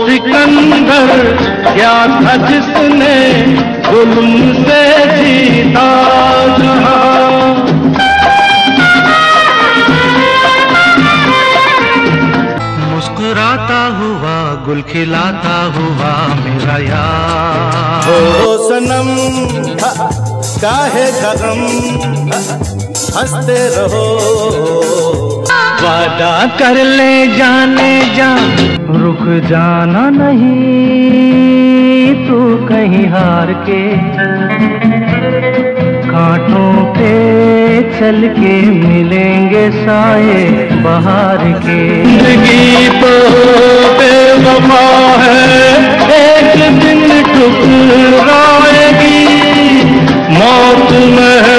सिकंदर क्या था जिसने जुल्म से जीता जहां। मुस्कुराता हुआ गुल खिलाता हुआ मेरा यार। ओ सनम काहे गम हंसते रहो। वादा कर ले जाने जा रुक जाना नहीं तू कहीं हार के। कांटों पे चल के मिलेंगे साए बहार के। जिंदगी तो बेवफा है एक दिन ठुकराएगी मौत में